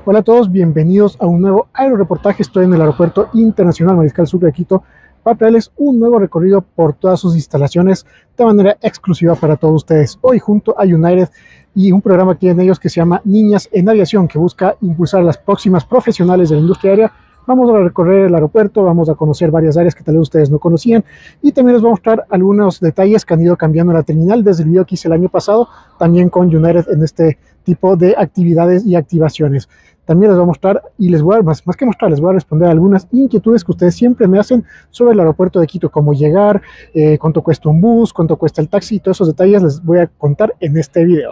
Hola a todos, bienvenidos a un nuevo aeroreportaje. Estoy en el Aeropuerto Internacional Mariscal Sucre de Quito para traerles un nuevo recorrido por todas sus instalaciones de manera exclusiva para todos ustedes. Hoy junto a United y un programa que tienen ellos que se llama Niñas en Aviación, que busca impulsar a las próximas profesionales de la industria aérea. Vamos a recorrer el aeropuerto, vamos a conocer varias áreas que tal vez ustedes no conocían y también les voy a mostrar algunos detalles que han ido cambiando en la terminal desde el video que hice el año pasado, también con United en este tipo de actividades y activaciones. También les voy a mostrar y les voy a, más que mostrar, les voy a responder a algunas inquietudes que ustedes siempre me hacen sobre el aeropuerto de Quito, cómo llegar, cuánto cuesta un bus, cuánto cuesta el taxi, todos esos detalles les voy a contar en este video.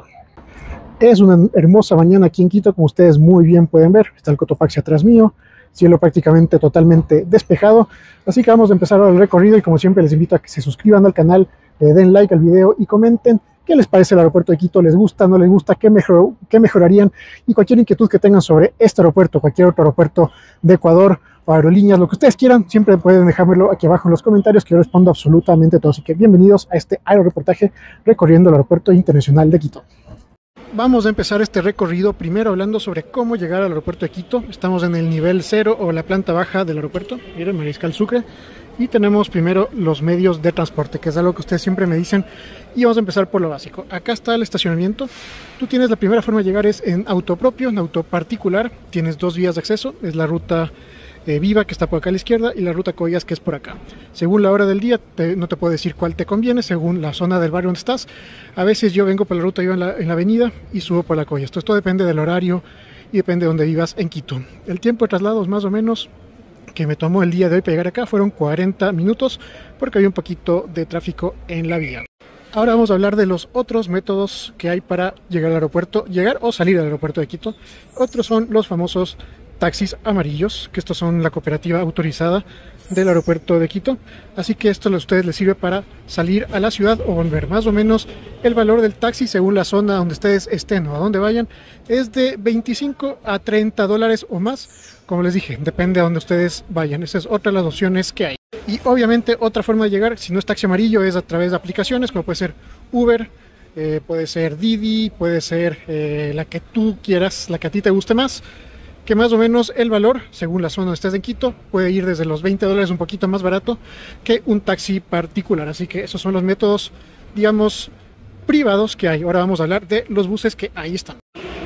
Es una hermosa mañana aquí en Quito, como ustedes muy bien pueden ver. Está el Cotopaxi atrás mío, cielo prácticamente totalmente despejado, así que vamos a empezar ahora el recorrido y como siempre les invito a que se suscriban al canal, den like al video y comenten qué les parece el aeropuerto de Quito, les gusta, no les gusta, qué mejorarían y cualquier inquietud que tengan sobre este aeropuerto, cualquier otro aeropuerto de Ecuador o aerolíneas, lo que ustedes quieran, siempre pueden dejármelo aquí abajo en los comentarios que yo respondo absolutamente todo. Así que bienvenidos a este aeroreportaje recorriendo el Aeropuerto Internacional de Quito. Vamos a empezar este recorrido primero hablando sobre cómo llegar al aeropuerto de Quito. Estamos en el nivel 0 o la planta baja del aeropuerto, miren, Mariscal Sucre, y tenemos primero los medios de transporte, que es algo que ustedes siempre me dicen, y vamos a empezar por lo básico. Acá está el estacionamiento. Tú tienes, la primera forma de llegar es en auto propio, en auto particular. Tienes dos vías de acceso, es la ruta Viva, que está por acá a la izquierda, y la ruta Coyas, que es por acá. Según la hora del día, no te puedo decir cuál te conviene, según la zona del barrio donde estás. A veces yo vengo por la ruta Viva en la avenida y subo por la Coyas. Esto depende del horario y depende de dónde vivas en Quito. El tiempo de traslados más o menos que me tomó el día de hoy para llegar acá fueron 40 minutos, porque había un poquito de tráfico en la vía. Ahora vamos a hablar de los otros métodos que hay para llegar al aeropuerto, llegar o salir al aeropuerto de Quito. Otros son los famosos taxis amarillos, que estos son la cooperativa autorizada del aeropuerto de Quito, así que esto a ustedes les sirve para salir a la ciudad o volver. Más o menos el valor del taxi, según la zona donde ustedes estén o a donde vayan, es de 25 a 30 dólares o más. Como les dije, depende a donde ustedes vayan. Esa es otra de las opciones que hay. Y obviamente otra forma de llegar, si no es taxi amarillo, es a través de aplicaciones como puede ser Uber, puede ser Didi, puede ser la que tú quieras, la que a ti te guste más, que más o menos el valor, según la zona donde estés en Quito, puede ir desde los 20 dólares, un poquito más barato que un taxi particular. Así que esos son los métodos, digamos, privados que hay. Ahora vamos a hablar de los buses que ahí están.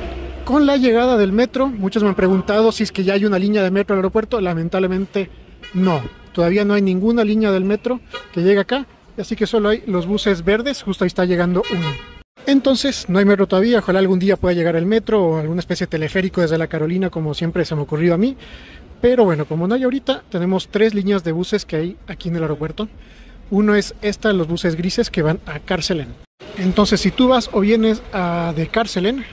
Con la llegada del metro, muchos me han preguntado si es que ya hay una línea de metro al aeropuerto. Lamentablemente no, todavía no hay ninguna línea del metro que llegue acá, así que solo hay los buses verdes, justo ahí está llegando uno. Entonces no hay metro todavía, ojalá algún día pueda llegar el metro o alguna especie de teleférico desde la Carolina, como siempre se me ha ocurrido a mí. Pero bueno, como no hay ahorita, tenemos tres líneas de buses que hay aquí en el aeropuerto. Uno es esta, los buses grises que van a Carcelén. Entonces si tú vas o vienes de Carcelén,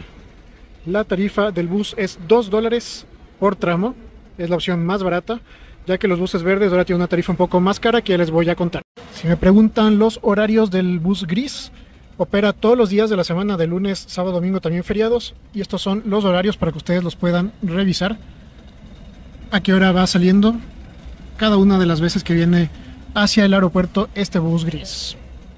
la tarifa del bus es 2 dólares por tramo, es la opción más barata, ya que los buses verdes ahora tienen una tarifa un poco más cara que ya les voy a contar. Si me preguntan los horarios del bus gris, opera todos los días de la semana, de lunes, sábado, domingo, también feriados, y estos son los horarios para que ustedes los puedan revisar. A qué hora va saliendo cada una de las veces que viene hacia el aeropuerto este bus gris.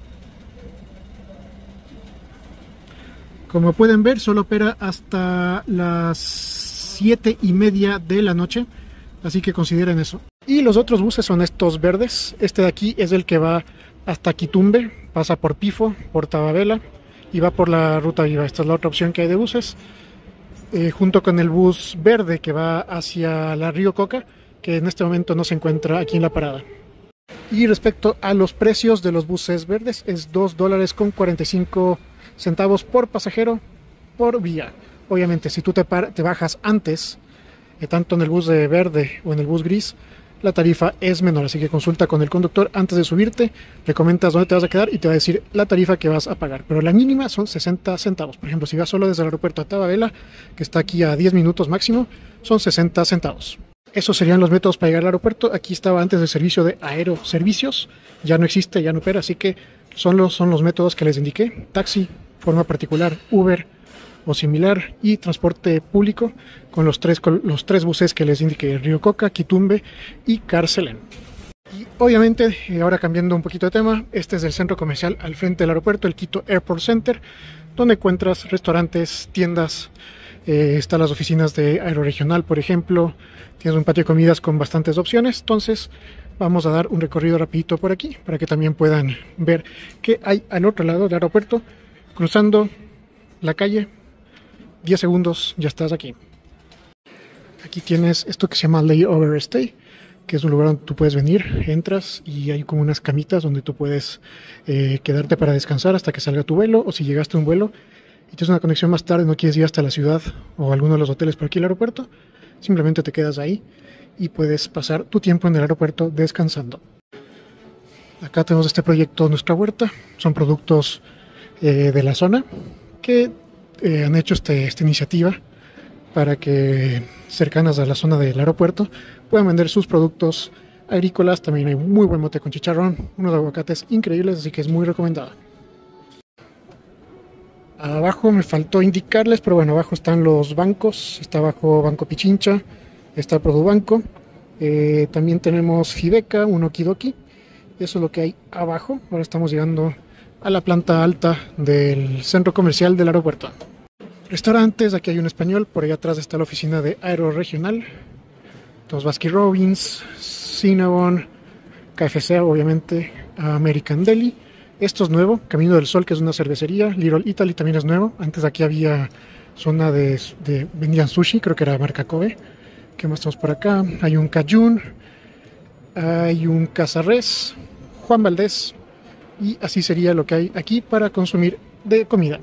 Como pueden ver, solo opera hasta las 7:30 de la noche, así que consideren eso. Y los otros buses son estos verdes. Este de aquí es el que va hasta Quitumbe, pasa por Pifo, por Tababela y va por la ruta Viva. Esta es la otra opción que hay de buses, junto con el bus verde que va hacia la Río Coca, que en este momento no se encuentra aquí en la parada. Y respecto a los precios de los buses verdes, es 2 dólares con 45 centavos por pasajero por vía. Obviamente si tú te bajas antes, tanto en el bus de verde o en el bus gris, la tarifa es menor, así que consulta con el conductor antes de subirte, le comentas dónde te vas a quedar y te va a decir la tarifa que vas a pagar, pero la mínima son 60 centavos. Por ejemplo, si vas solo desde el aeropuerto a Tababela, que está aquí a 10 minutos máximo, son 60 centavos. Esos serían los métodos para llegar al aeropuerto. Aquí estaba antes el servicio de Aeroservicios, ya no existe, ya no opera, así que son los métodos que les indiqué: taxi, forma particular, Uber o similar, y transporte público con los tres buses que les indiqué: Río Coca, Quitumbe y Carcelén. Y obviamente, ahora cambiando un poquito de tema, este es el centro comercial al frente del aeropuerto, el Quito Airport Center, donde encuentras restaurantes, tiendas, están las oficinas de Aeroregional, por ejemplo. Tienes un patio de comidas con bastantes opciones. Entonces vamos a dar un recorrido rapidito por aquí para que también puedan ver qué hay al otro lado del aeropuerto. Cruzando la calle, 10 segundos, ya estás aquí. Aquí tienes esto que se llama Layover Stay, que es un lugar donde tú puedes venir, entras y hay como unas camitas donde tú puedes quedarte para descansar hasta que salga tu vuelo, o si llegaste a un vuelo y tienes una conexión más tarde, no quieres ir hasta la ciudad o alguno de los hoteles por aquí al aeropuerto, simplemente te quedas ahí y puedes pasar tu tiempo en el aeropuerto descansando. Acá tenemos este proyecto Nuestra Huerta, son productos de la zona que han hecho esta iniciativa para que cercanas a la zona del aeropuerto puedan vender sus productos agrícolas. También hay muy buen mote con chicharrón, unos aguacates increíbles, así que es muy recomendado. Abajo me faltó indicarles, pero bueno, abajo están los bancos. Está abajo Banco Pichincha, está Produbanco. También tenemos Fideca, un Okidoki. Eso es lo que hay abajo. Ahora estamos llegando a la planta alta del centro comercial del aeropuerto. Restaurantes, aquí hay un español, por allá atrás está la oficina de Aeroregional. Entonces Baskin Robbins, Cinnabon, KFC obviamente, American Deli. Esto es nuevo, Camino del Sol, que es una cervecería. Little Italy también es nuevo. Antes aquí había zona de vendían sushi, creo que era marca Kobe. ¿Qué más tenemos por acá? Hay un Cajun, hay un Casarres, Juan Valdés. Y así sería lo que hay aquí para consumir de comida.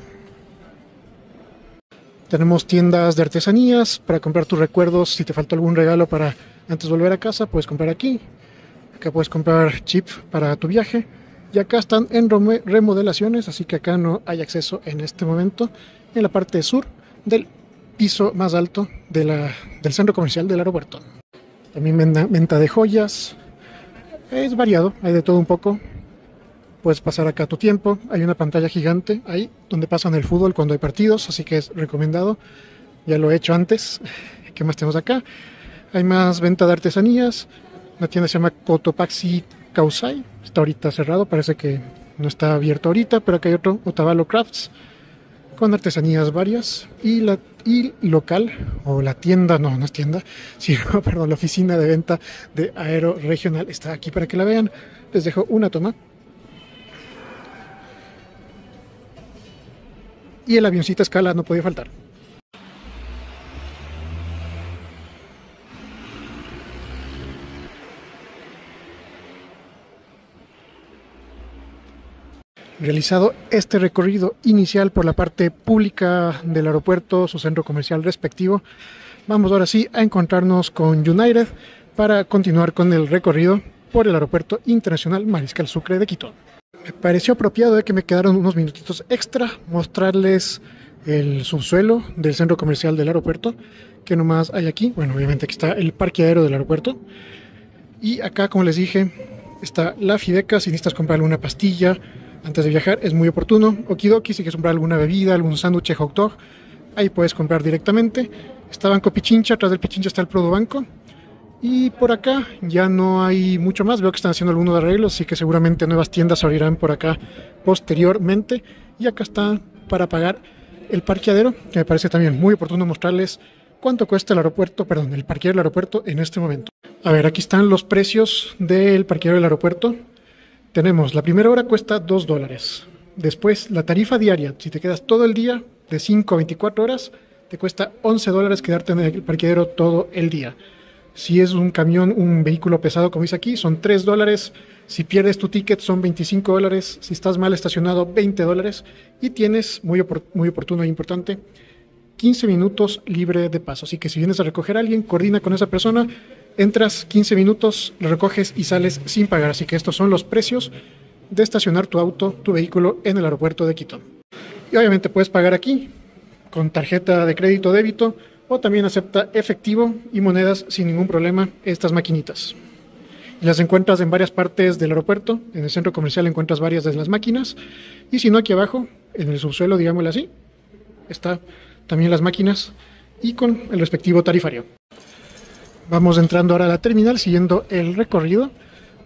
Tenemos tiendas de artesanías para comprar tus recuerdos. Si te faltó algún regalo para antes de volver a casa, puedes comprar aquí. Acá puedes comprar chip para tu viaje. Y acá están en remodelaciones, así que acá no hay acceso en este momento. En la parte sur del piso más alto del centro comercial del aeropuerto. También venta de joyas. Es variado, hay de todo un poco. Puedes pasar acá tu tiempo. Hay una pantalla gigante ahí donde pasan el fútbol cuando hay partidos, así que es recomendado. Ya lo he hecho antes. ¿Qué más tenemos acá? Hay más venta de artesanías. Una tienda se llama Cotopaxi Kausai. Está ahorita cerrado, parece que no está abierto ahorita, pero acá hay otro, Otavalo Crafts, con artesanías varias. Y local, o la tienda, no es tienda, sino, perdón, la oficina de venta de Aeroregional está aquí para que la vean. Les dejo una toma. Y el avioncito a escala no podía faltar. Realizado este recorrido inicial por la parte pública del aeropuerto, su centro comercial respectivo, vamos ahora sí a encontrarnos con United para continuar con el recorrido por el Aeropuerto Internacional Mariscal Sucre de Quito. Me pareció apropiado de que me quedaron unos minutitos extra mostrarles el subsuelo del centro comercial del aeropuerto, que nomás hay aquí. Bueno, obviamente aquí está el parqueadero del aeropuerto. Y acá, como les dije, está la Fideca. Si necesitas comprar alguna pastilla antes de viajar, es muy oportuno. Okidoki, si quieres comprar alguna bebida, algún sándwich hot dog, ahí puedes comprar directamente. Está Banco Pichincha, atrás del Pichincha está el Produbanco. Y por acá ya no hay mucho más. Veo que están haciendo algunos arreglos, así que seguramente nuevas tiendas abrirán por acá posteriormente. Y acá está para pagar el parqueadero, que me parece también muy oportuno mostrarles cuánto cuesta el parqueadero del aeropuerto en este momento. A ver, aquí están los precios del parqueadero del aeropuerto. Tenemos, la primera hora cuesta $2. Después, la tarifa diaria, si te quedas todo el día, de 5 a 24 horas, te cuesta $11 quedarte en el parqueadero todo el día. Si es un camión, un vehículo pesado, como dice aquí, son $3. Si pierdes tu ticket, son $25. Si estás mal estacionado, $20. Y tienes, muy oportuno e importante, 15 minutos libre de paso. Así que si vienes a recoger a alguien, coordina con esa persona, entras 15 minutos, lo recoges y sales sin pagar. Así que estos son los precios de estacionar tu auto, tu vehículo en el aeropuerto de Quito. Y obviamente puedes pagar aquí con tarjeta de crédito o débito, o también acepta efectivo y monedas sin ningún problema estas maquinitas. Las encuentras en varias partes del aeropuerto. En el centro comercial encuentras varias de las máquinas, y si no, aquí abajo, en el subsuelo, digámoslo así, está también las máquinas y con el respectivo tarifario. Vamos entrando ahora a la terminal, siguiendo el recorrido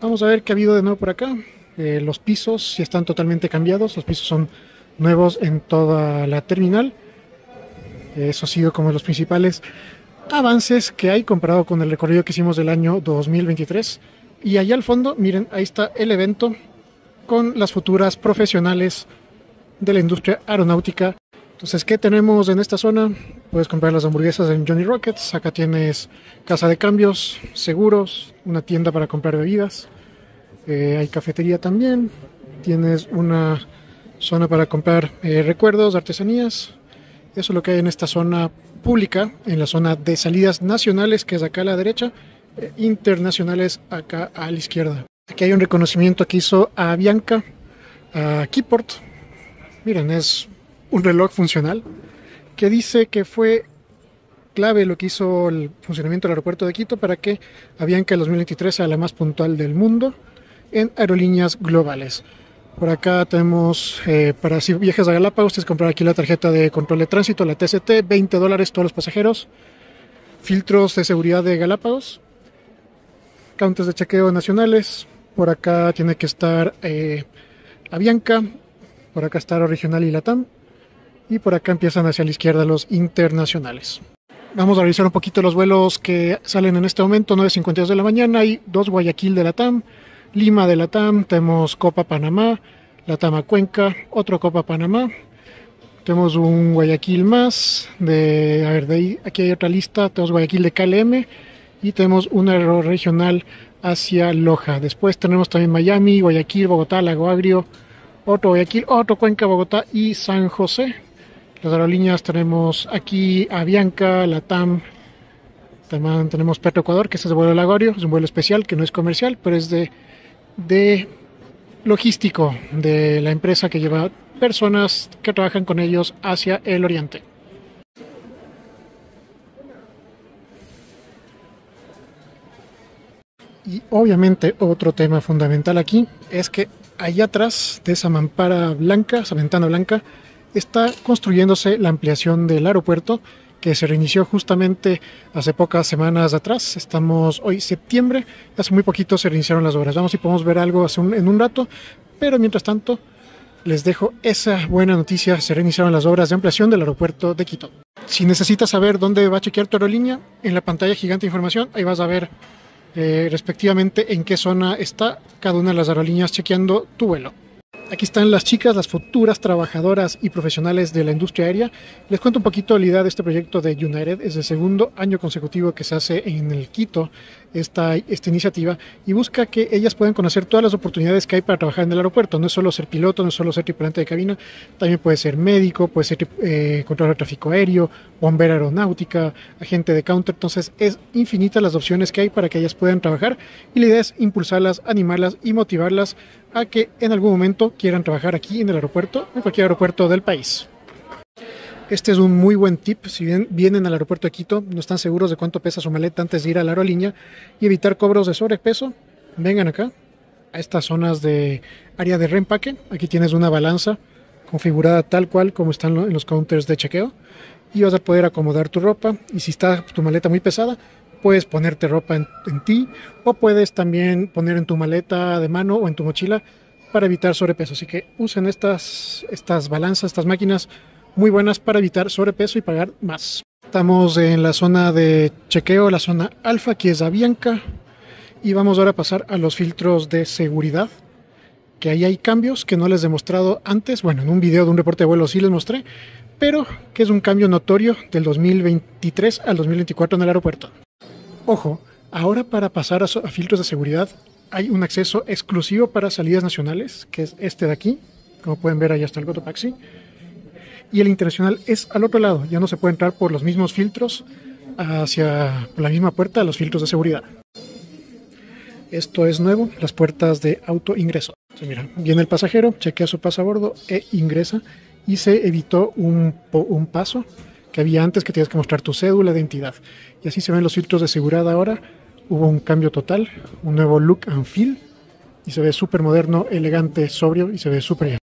Vamos a ver qué ha habido de nuevo por acá. Los pisos ya están totalmente cambiados, los pisos son nuevos en toda la terminal. Eso ha sido como los principales avances que hay comparado con el recorrido que hicimos del año 2023. Y allá al fondo, miren, ahí está el evento con las futuras profesionales de la industria aeronáutica. Entonces, ¿qué tenemos en esta zona? Puedes comprar las hamburguesas en Johnny Rockets. Acá tienes casa de cambios, seguros, una tienda para comprar bebidas. Hay cafetería también. Tienes una zona para comprar recuerdos, artesanías. Eso es lo que hay en esta zona pública, en la zona de salidas nacionales, que es acá a la derecha, internacionales acá a la izquierda. Aquí hay un reconocimiento que hizo a Avianca, a Keyport. Miren, es un reloj funcional que dice que fue clave lo que hizo el funcionamiento del aeropuerto de Quito para que Avianca en 2023 sea la más puntual del mundo en aerolíneas globales. Por acá tenemos, para si viajes a Galápagos, tienes que comprar aquí la tarjeta de control de tránsito, la TCT, $20 todos los pasajeros. Filtros de seguridad de Galápagos, counters de chequeo nacionales. Por acá tiene que estar Avianca, por acá está Regional y Latam, y por acá empiezan hacia la izquierda los internacionales. Vamos a revisar un poquito los vuelos que salen en este momento, 9:52 de la mañana, hay 2 Guayaquil de Latam, Lima de Latam, tenemos Copa Panamá, Latam a Cuenca, otro Copa Panamá, tenemos un Guayaquil más, de ahí, aquí hay otra lista, tenemos Guayaquil de KLM y tenemos un aero regional hacia Loja. Después tenemos también Miami, Guayaquil, Bogotá, Lago Agrio, otro Guayaquil, otro Cuenca, Bogotá y San José. Las aerolíneas tenemos aquí Avianca, Latam, también tenemos Petroecuador, que este es el vuelo de Lago Agrio, es un vuelo especial que no es comercial, pero es de logístico de la empresa que lleva personas que trabajan con ellos hacia el oriente. Y obviamente otro tema fundamental aquí es que allá atrás de esa mampara blanca, esa ventana blanca, está construyéndose la ampliación del aeropuerto que se reinició justamente hace pocas semanas atrás. Estamos hoy septiembre, hace muy poquito se reiniciaron las obras. Vamos si podemos ver algo en un rato, pero mientras tanto les dejo esa buena noticia, se reiniciaron las obras de ampliación del aeropuerto de Quito. Si necesitas saber dónde va a chequear tu aerolínea, en la pantalla gigante de información, ahí vas a ver respectivamente en qué zona está cada una de las aerolíneas chequeando tu vuelo. Aquí están las chicas, las futuras trabajadoras y profesionales de la industria aérea. Les cuento un poquito la idea de este proyecto de United. Es el segundo año consecutivo que se hace en el Quito esta iniciativa y busca que ellas puedan conocer todas las oportunidades que hay para trabajar en el aeropuerto. No es solo ser piloto, no es solo ser tripulante de cabina, también puede ser médico, puede ser controlador de tráfico aéreo, bombero aeronáutica, agente de counter. Entonces es infinitas las opciones que hay para que ellas puedan trabajar y la idea es impulsarlas, animarlas y motivarlas a que en algún momento quieran trabajar aquí en el aeropuerto, en cualquier aeropuerto del país. Este es un muy buen tip. Si bien vienen al aeropuerto de Quito, no están seguros de cuánto pesa su maleta antes de ir a la aerolínea y evitar cobros de sobrepeso, vengan acá a estas zonas de área de reempaque. Aquí tienes una balanza configurada tal cual como están en los counters de chequeo y vas a poder acomodar tu ropa, y si está tu maleta muy pesada, puedes ponerte ropa en ti, o puedes también poner en tu maleta de mano o en tu mochila para evitar sobrepeso. Así que usen estas balanzas, estas máquinas muy buenas para evitar sobrepeso y pagar más. Estamos en la zona de chequeo, la zona alfa, que es Avianca, y vamos ahora a pasar a los filtros de seguridad, que ahí hay cambios que no les he mostrado antes. Bueno, en un video de un reporte de vuelo sí les mostré, pero que es un cambio notorio del 2023 al 2024 en el aeropuerto. Ojo, ahora para pasar a filtros de seguridad hay un acceso exclusivo para salidas nacionales, que es este de aquí. Como pueden ver, allá está el Cotopaxi. Y el internacional es al otro lado, ya no se puede entrar por los mismos filtros por la misma puerta de los filtros de seguridad. Esto es nuevo, las puertas de auto ingreso. Entonces, mira, viene el pasajero, chequea su pasabordo e ingresa, y se evitó un paso que había antes, que tenías que mostrar tu cédula de identidad. Y así se ven los filtros de seguridad ahora. Hubo un cambio total, un nuevo look and feel, y se ve súper moderno, elegante, sobrio, y se ve súper bien.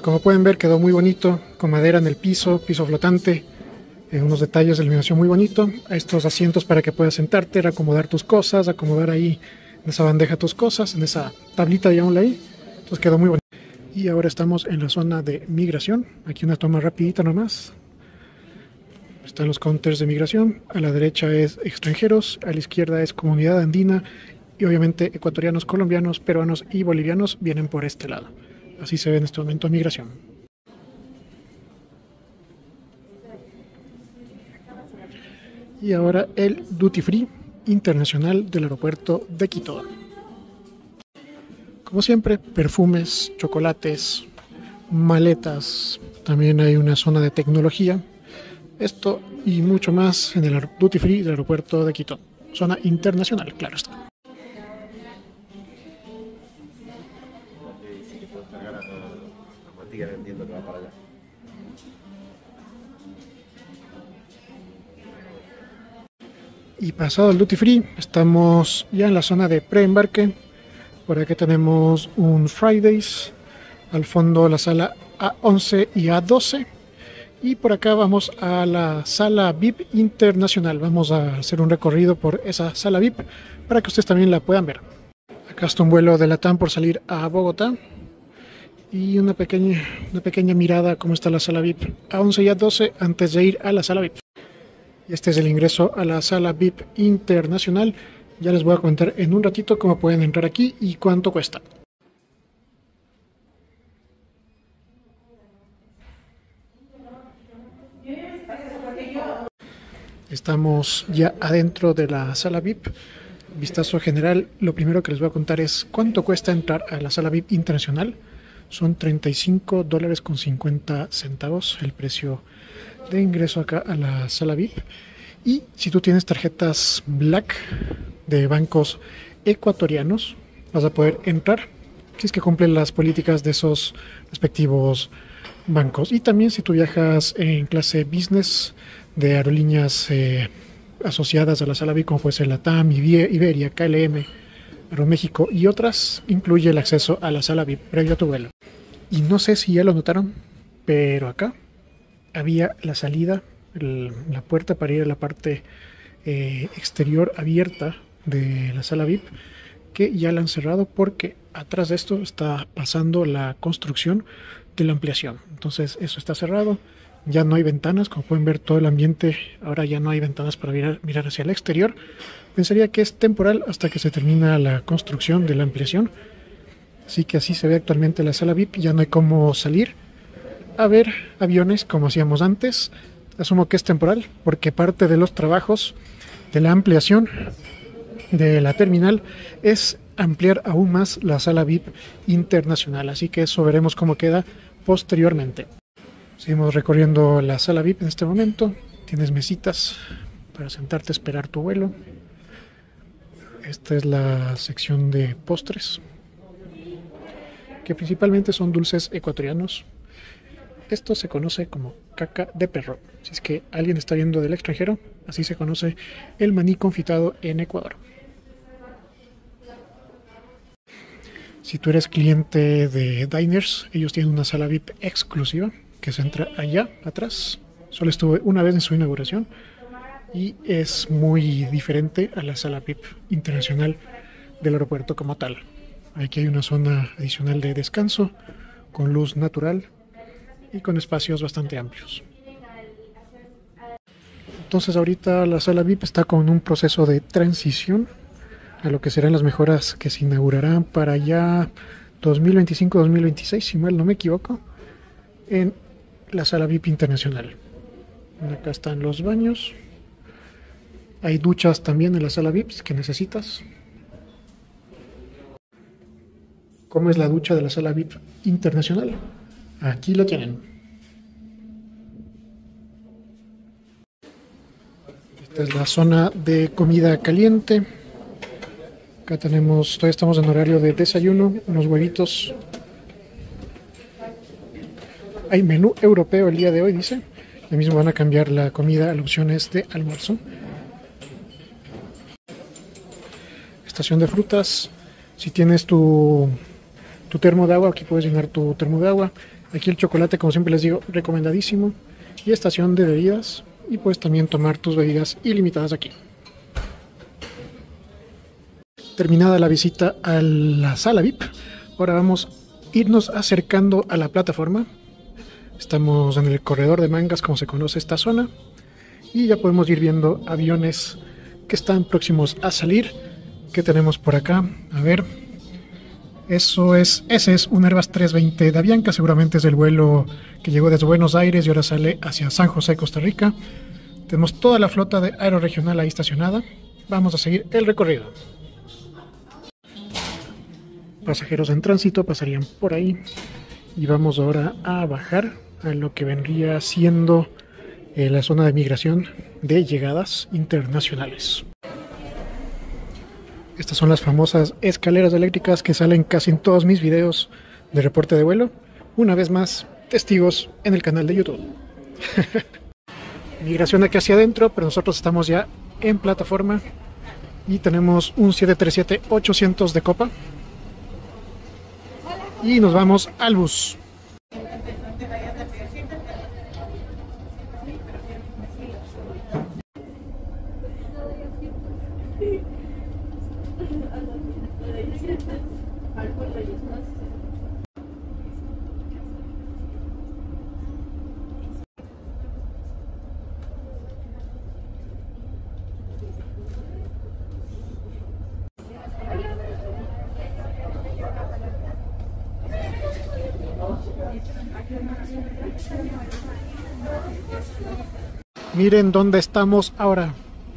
Como pueden ver, quedó muy bonito, con madera en el piso, piso flotante, unos detalles de iluminación muy bonito. Estos asientos para que puedas sentarte, acomodar tus cosas, acomodar ahí en esa bandeja tus cosas, en esa tablita, digámosle ahí. Entonces quedó muy bonito. Y ahora estamos en la zona de migración. Aquí una toma rapidita nomás. Están los counters de migración. A la derecha es extranjeros, a la izquierda es comunidad andina y obviamente ecuatorianos, colombianos, peruanos y bolivianos vienen por este lado. Así se ve en este momento migración. Y ahora el Duty Free internacional del aeropuerto de Quito. Como siempre, perfumes, chocolates, maletas. También hay una zona de tecnología. Esto y mucho más en el Duty Free del aeropuerto de Quito. Zona internacional, claro está. Y pasado el Duty Free, estamos ya en la zona de preembarque. Por aquí tenemos un Fridays. Al fondo la sala A11 y A12. Y por acá vamos a la sala VIP internacional. Vamos a hacer un recorrido por esa sala VIP para que ustedes también la puedan ver. Acá está un vuelo de LATAM por salir a Bogotá. Y una pequeña mirada a cómo está la sala VIP A11 y A12 antes de ir a la sala VIP. Y este es el ingreso a la sala VIP internacional. Ya les voy a contar en un ratito cómo pueden entrar aquí y cuánto cuesta. Estamos ya adentro de la sala VIP. Vistazo general, lo primero que les voy a contar es cuánto cuesta entrar a la sala VIP internacional. Son $35.50 el precio de ingreso acá a la sala VIP. Y si tú tienes tarjetas Black de bancos ecuatorianos, vas a poder entrar si es que cumplen las políticas de esos respectivos bancos. Y también si tú viajas en clase business de aerolíneas asociadas a la sala VIP, como puede ser LATAM, Iberia, KLM, Aeroméxico y otras, incluye el acceso a la sala VIP previo a tu vuelo. Y no sé si ya lo notaron, pero acá había la salida, la puerta para ir a la parte exterior abierta de la sala VIP, que ya la han cerrado porque atrás de esto está pasando la construcción de la ampliación. Entonces eso está cerrado, ya no hay ventanas, como pueden ver todo el ambiente, ahora ya no hay ventanas para mirar hacia el exterior. Pensaría que es temporal hasta que se termina la construcción de la ampliación. Así que así se ve actualmente la sala VIP, ya no hay cómo salir a ver aviones como hacíamos antes. Asumo que es temporal porque parte de los trabajos de la ampliación de la terminal es ampliar aún más la sala VIP internacional, así que eso veremos cómo queda posteriormente. Seguimos recorriendo la sala VIP en este momento. Tienes mesitas para sentarte a esperar tu vuelo. Esta es la sección de postres, que principalmente son dulces ecuatorianos. Esto se conoce como caca de perro. Si es que alguien está viendo del extranjero, así se conoce el maní confitado en Ecuador. Si tú eres cliente de Diners, ellos tienen una sala VIP exclusiva que se entra allá atrás. Solo estuve una vez en su inauguración y es muy diferente a la sala VIP internacional del aeropuerto como tal. Aquí hay una zona adicional de descanso con luz natural y con espacios bastante amplios. Entonces ahorita la sala VIP está con un proceso de transición a lo que serán las mejoras que se inaugurarán para ya 2025-2026, si mal no me equivoco, en la sala VIP internacional. Acá están los baños. Hay duchas también en la sala VIP que necesitas. ¿Cómo es la ducha de la sala VIP internacional? Aquí lo tienen. Esta es la zona de comida caliente. Acá tenemos, todavía estamos en horario de desayuno, unos huevitos. Hay menú europeo el día de hoy, dice. Lo mismo van a cambiar la comida a las opciones de almuerzo. Estación de frutas. Si tienes tu termo de agua, aquí puedes llenar tu termo de agua. Aquí el chocolate, como siempre les digo, recomendadísimo. Y estación de bebidas. Y puedes también tomar tus bebidas ilimitadas aquí. Terminada la visita a la sala VIP, ahora vamos a irnos acercando a la plataforma. Estamos en el corredor de mangas, como se conoce esta zona. Y ya podemos ir viendo aviones que están próximos a salir. ¿Qué tenemos por acá? A ver. Ese es un Airbus 320 de Avianca, seguramente es el vuelo que llegó desde Buenos Aires y ahora sale hacia San José, Costa Rica. Tenemos toda la flota de Aeroregional ahí estacionada. Vamos a seguir el recorrido. Pasajeros en tránsito pasarían por ahí. Y vamos ahora a bajar a lo que vendría siendo la zona de migración de llegadas internacionales. Estas son las famosas escaleras eléctricas que salen casi en todos mis videos de reporte de vuelo. Una vez más, testigos en el canal de YouTube. Migración aquí hacia adentro, pero nosotros estamos ya en plataforma y tenemos un 737-800 de copa. Y nos vamos al bus. Miren dónde estamos ahora.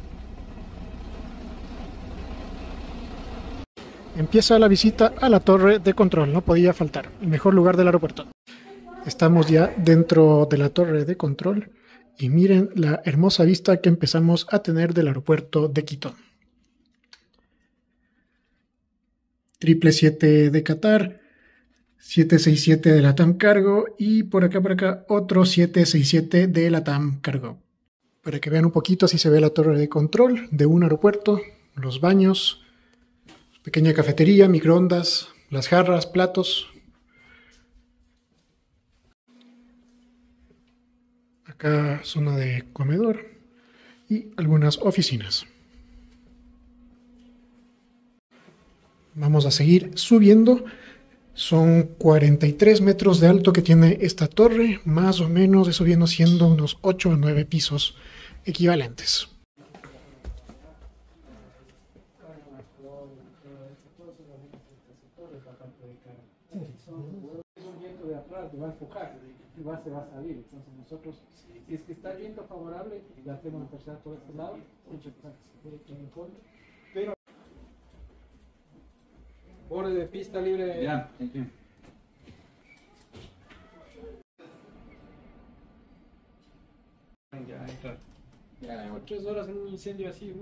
Empieza la visita a la torre de control, no podía faltar, el mejor lugar del aeropuerto. Estamos ya dentro de la torre de control y miren la hermosa vista que empezamos a tener del aeropuerto de Quito. 777 de Qatar, 767 de LATAM Cargo y por acá otro 767 de LATAM Cargo. Para que vean un poquito, así se ve la torre de control de un aeropuerto, los baños, pequeña cafetería, microondas, las jarras, platos. Acá zona de comedor y algunas oficinas. Vamos a seguir subiendo. Son 43 metros de alto que tiene esta torre, más o menos, eso viene siendo unos 8 o 9 pisos equivalentes. Es un viento de atrás, te va a enfocar y se va a salir. Entonces nosotros, si es que está el viento favorable, ya hacemos la tercera por este lado, pero borde de pista libre. Ya, thank you. Ya, entrar. Ya, 3 horas en un incendio así.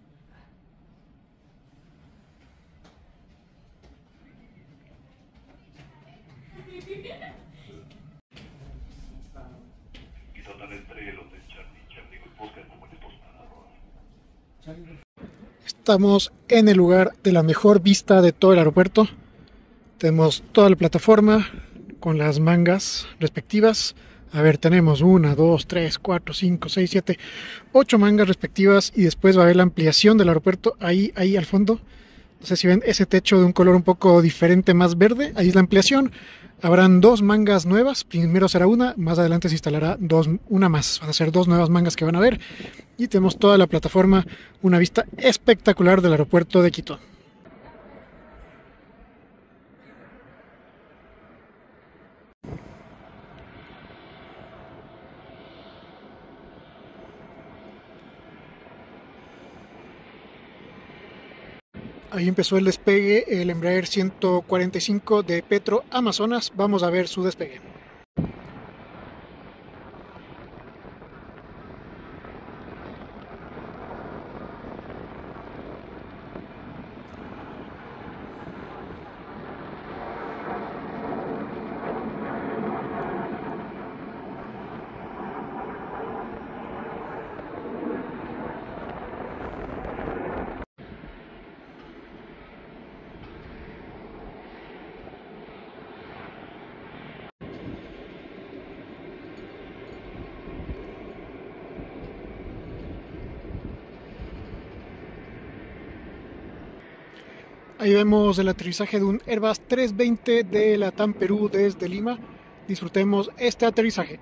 Estamos en el lugar de la mejor vista de todo el aeropuerto. Tenemos toda la plataforma con las mangas respectivas. A ver, tenemos 1, 2, 3, 4, 5, 6, 7, 8 mangas respectivas y después va a haber la ampliación del aeropuerto ahí al fondo. No sé si ven ese techo de un color un poco diferente, más verde. Ahí es la ampliación. Habrán 2 mangas nuevas. Primero será una, más adelante se instalará una más. Van a ser 2 nuevas mangas que van a ver. Y tenemos toda la plataforma, una vista espectacular del aeropuerto de Quito. Ahí empezó el despegue, el Embraer 145 de Petro Amazonas. Vamos a ver su despegue. Ahí vemos el aterrizaje de un Airbus 320 de Latam Perú desde Lima. Disfrutemos este aterrizaje.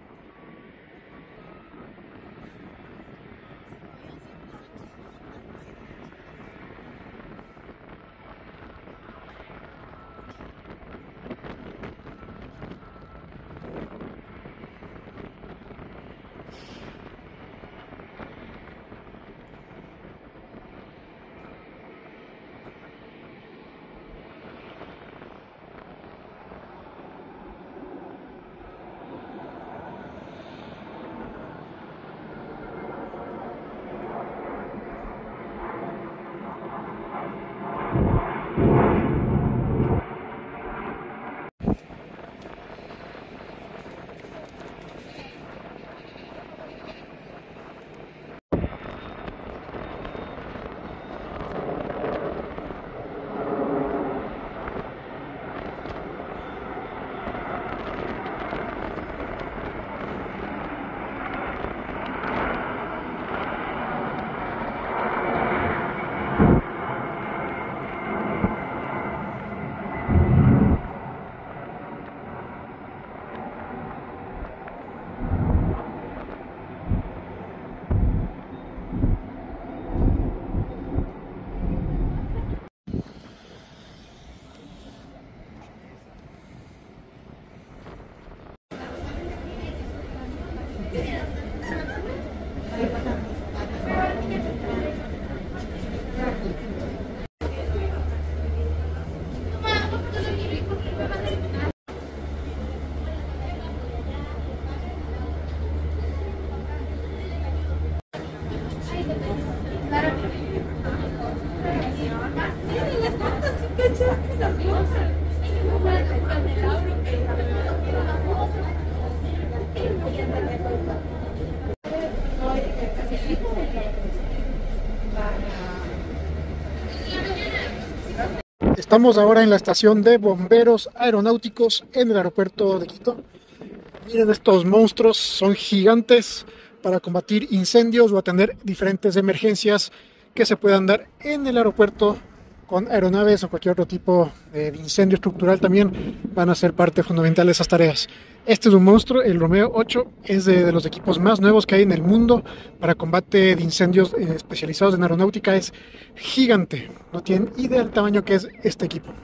Estamos ahora en la estación de bomberos aeronáuticos en el aeropuerto de Quito. Miren estos monstruos, son gigantes para combatir incendios o atender diferentes emergencias que se puedan dar en el aeropuerto con aeronaves o cualquier otro tipo de incendio estructural. También van a ser parte fundamental de esas tareas. Este es un monstruo, el Romeo 8, es de los equipos más nuevos que hay en el mundo para combate de incendios especializados en aeronáutica. Es gigante, no tienen idea del tamaño que es este equipo.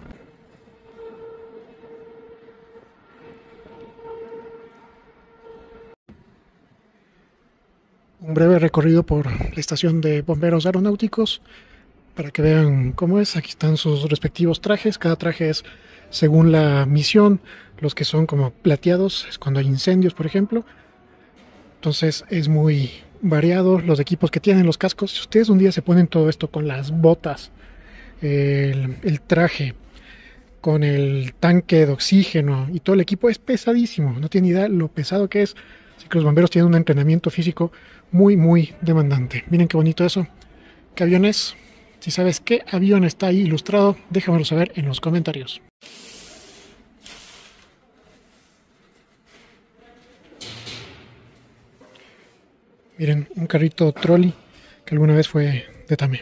Un breve recorrido por la estación de bomberos aeronáuticos para que vean cómo es. Aquí están sus respectivos trajes. Cada traje es según la misión. Los que son como plateados es cuando hay incendios, por ejemplo. Entonces es muy variado los equipos que tienen, los cascos. Si ustedes un día se ponen todo esto con las botas, el traje, con el tanque de oxígeno y todo el equipo, es pesadísimo. No tienen idea lo pesado que es. Así que los bomberos tienen un entrenamiento físico muy demandante. Miren qué bonito eso. ¿Qué avión es? Si sabes qué avión está ahí ilustrado, déjamelo saber en los comentarios. Miren, un carrito trolley que alguna vez fue de Tame.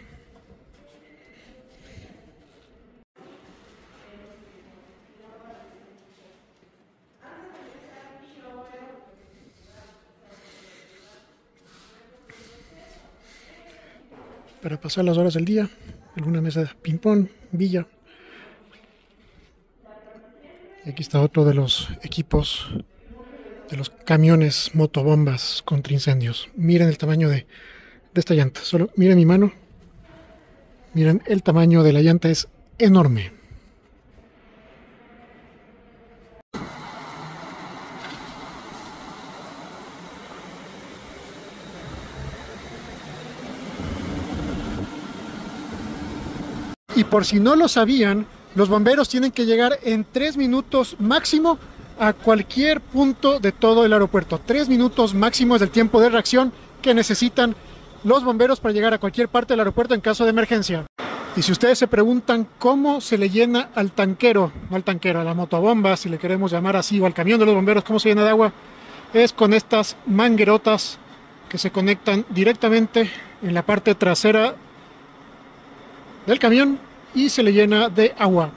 Para pasar las horas del día, alguna mesa de ping-pong, villa. Y aquí está otro de los equipos de los camiones motobombas contra incendios. Miren el tamaño de esta llanta. Solo miren mi mano. Miren el tamaño de la llanta, es enorme. Y por si no lo sabían, los bomberos tienen que llegar en 3 minutos máximo a cualquier punto de todo el aeropuerto. 3 minutos máximo es el tiempo de reacción que necesitan los bomberos para llegar a cualquier parte del aeropuerto en caso de emergencia. Y si ustedes se preguntan cómo se le llena al tanquero, no al tanquero, a la motobomba, si le queremos llamar así, o al camión de los bomberos, cómo se llena de agua, es con estas manguerotas que se conectan directamente en la parte trasera del camión y se le llena de agua.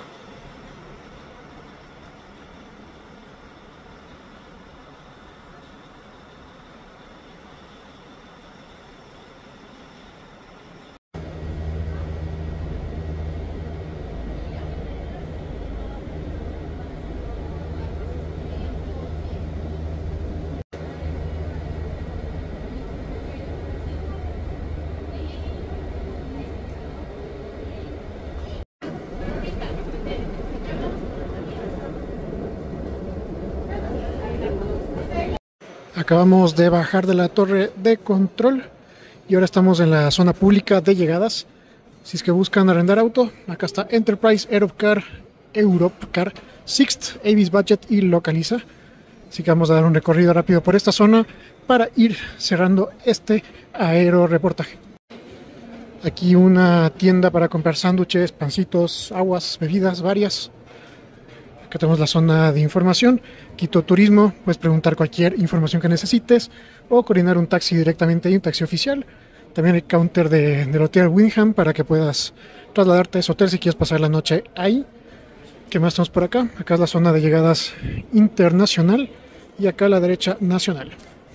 Acabamos de bajar de la torre de control y ahora estamos en la zona pública de llegadas. Si es que buscan arrendar auto, acá está Enterprise, Europcar, Sixt, Avis Budget y Localiza. Así que vamos a dar un recorrido rápido por esta zona para ir cerrando este aeroreportaje. Aquí una tienda para comprar sándwiches, pancitos, aguas, bebidas varias. Acá tenemos la zona de información, Quito Turismo, puedes preguntar cualquier información que necesites o coordinar un taxi directamente ahí, un taxi oficial. También hay counter del Hotel Wyndham para que puedas trasladarte a ese hotel si quieres pasar la noche ahí. ¿Qué más tenemos por acá? Acá es la zona de llegadas internacional y acá a la derecha nacional.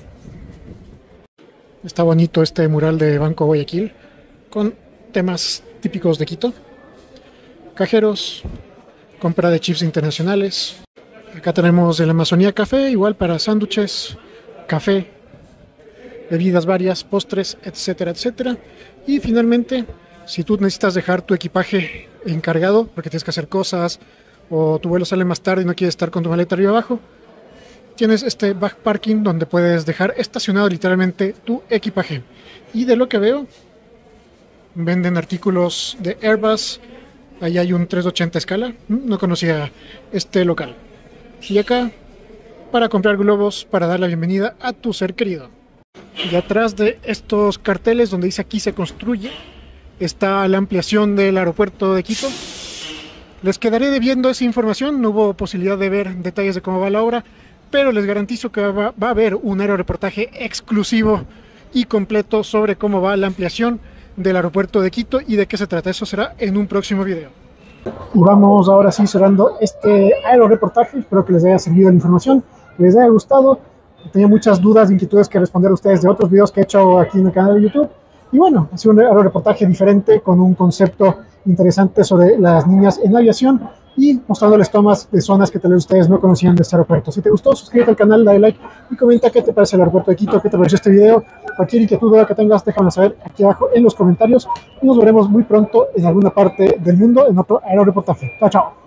Está bonito este mural de Banco Guayaquil con temas típicos de Quito. Cajeros, compra de chips internacionales. Acá tenemos el Amazonía Café, igual para sándwiches, café, bebidas varias, postres, etcétera, etcétera. Y finalmente, si tú necesitas dejar tu equipaje encargado porque tienes que hacer cosas o tu vuelo sale más tarde y no quieres estar con tu maleta arriba abajo, tienes este back parking donde puedes dejar estacionado literalmente tu equipaje. Y de lo que veo, venden artículos de Airbus. Ahí hay un 380 escala, no conocía este local. Y acá, para comprar globos, para dar la bienvenida a tu ser querido. Y atrás de estos carteles donde dice aquí se construye, está la ampliación del aeropuerto de Quito. Les quedaré debiendo esa información, no hubo posibilidad de ver detalles de cómo va la obra, pero les garantizo que va a haber un aeroreportaje exclusivo y completo sobre cómo va la ampliación del aeropuerto de Quito y de qué se trata. Eso será en un próximo video. Y vamos ahora sí cerrando este aeroreportaje. Espero que les haya servido la información, que les haya gustado. Tenía muchas dudas e inquietudes que responder a ustedes de otros videos que he hecho aquí en el canal de YouTube. Y bueno, ha sido un aeroreportaje diferente con un concepto interesante sobre las niñas en aviación y mostrándoles tomas de zonas que tal vez ustedes no conocían de este aeropuerto. Si te gustó, suscríbete al canal, dale like y comenta qué te parece el aeropuerto de Quito, qué te pareció este video. Cualquier inquietud que tengas, déjame saber aquí abajo en los comentarios y nos veremos muy pronto en alguna parte del mundo en otro aeroreportaje. Chao, chao.